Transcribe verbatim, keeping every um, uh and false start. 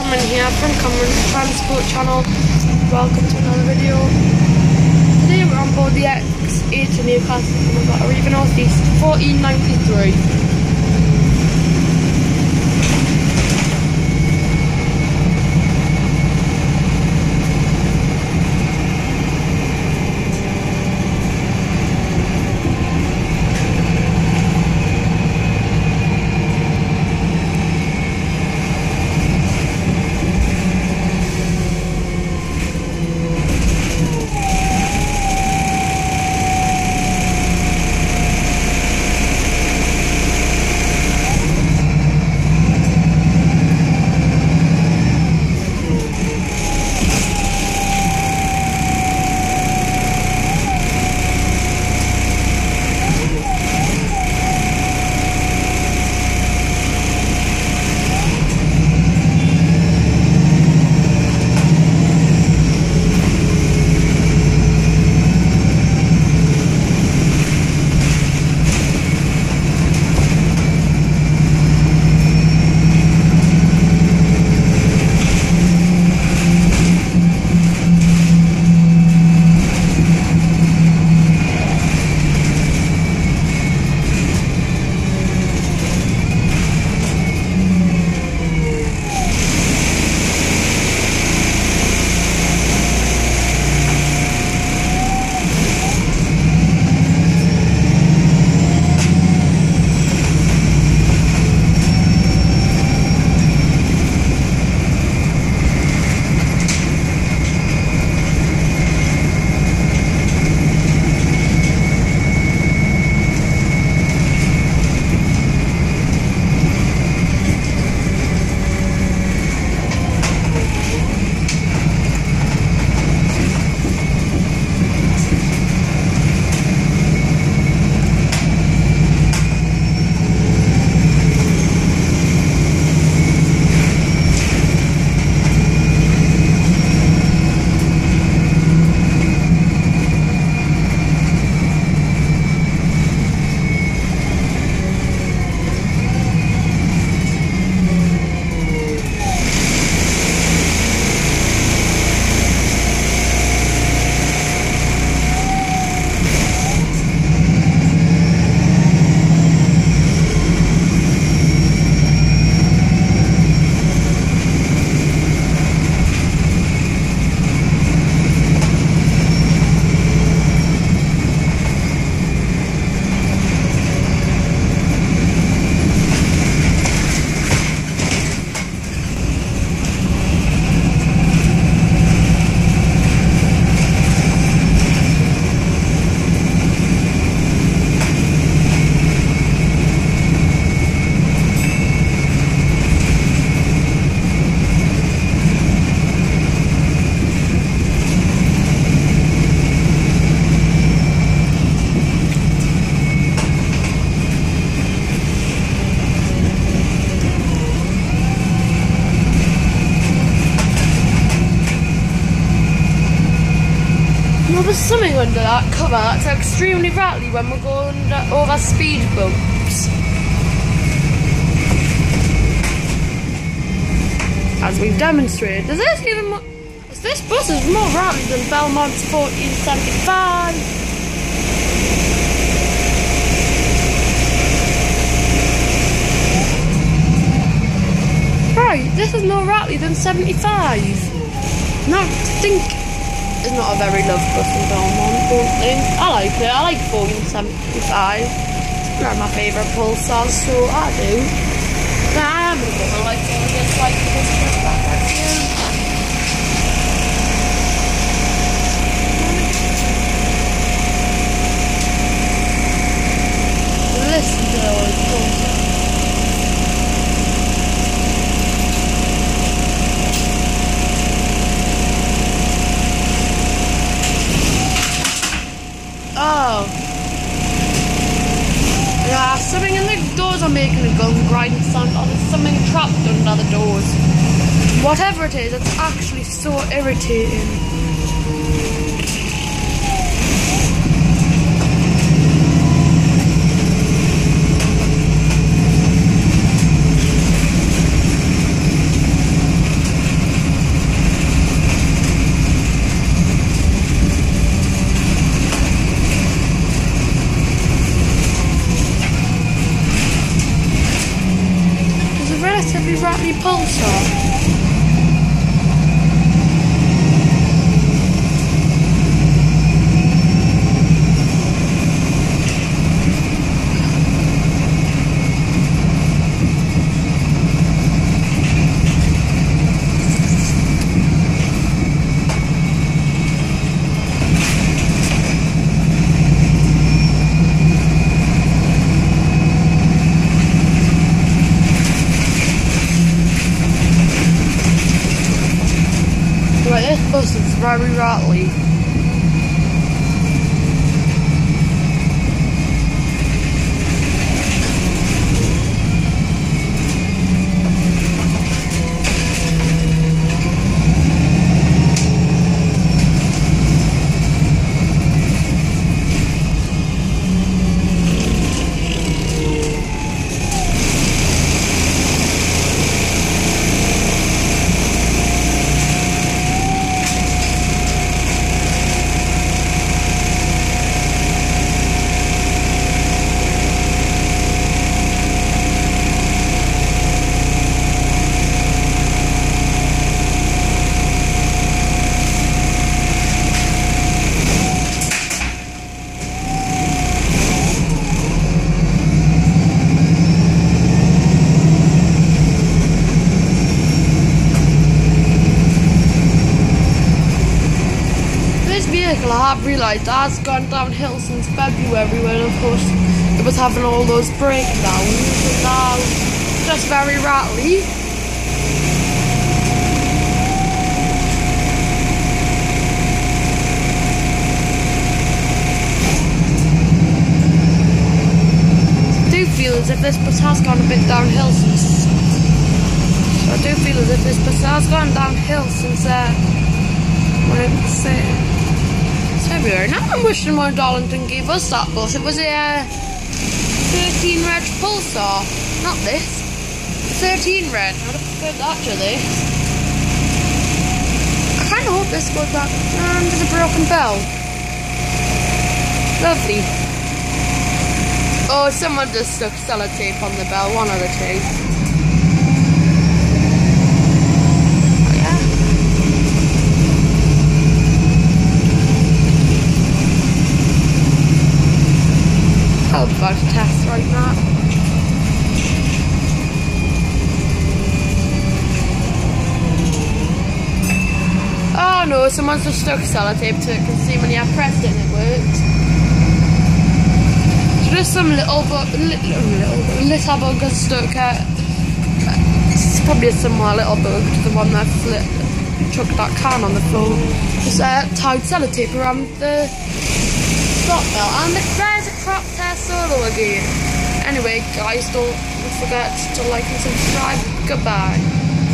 Cameron here from Cameron's Transport channel. Welcome to another video. Today we're on board the X eight to Newcastle and we've got a Riva North East fourteen ninety-three. There's something under that cover that's extremely rattly when we're going over speed bumps. As we've demonstrated. Is this even more, this bus is more rattly than Belmont's fourteen seventy-five. Right, this is more rattly than seventy-five. Not to think. It's not a very loved bus in Belmont, don't think. I like it. I like fourteen seventy-five. It's one of my favourite pulsars, so I do. But I am going to put my lights on against like this bus back right here. Listen to those pulsars. Oh. Yeah, something in the doors are making a gun grinding sound, or there's something trapped under the doors. Whatever it is, it's actually so irritating. pulsar. This bus is very rattly. I have realised it has gone downhill since February when of course it was having all those breakdowns, and now it's just very rattly. I do feel as if this bus has gone a bit downhill since so I do feel as if this bus has gone downhill since uh when it was uh, February. Now I'm wishing my Darlington gave us that bus. It was a uh, thirteen red pulsar, not this. thirteen red. I'd have preferred that to this. I kind of hope this goes back. And there's a broken bell. Lovely. Oh, someone just stuck sellotape on the bell. One of the two. I'm about to test right now. Oh no, someone's just stuck sellotape to it because see when you have pressed it and it worked. So just some little bug, little, little, little bug has stuck at. It's probably a similar little bug to the one that chucked that can on the floor. Just uh, tied sellotape around the stop belt, and there's a crop test solo again. Anyway guys, don't forget to like and subscribe. Goodbye.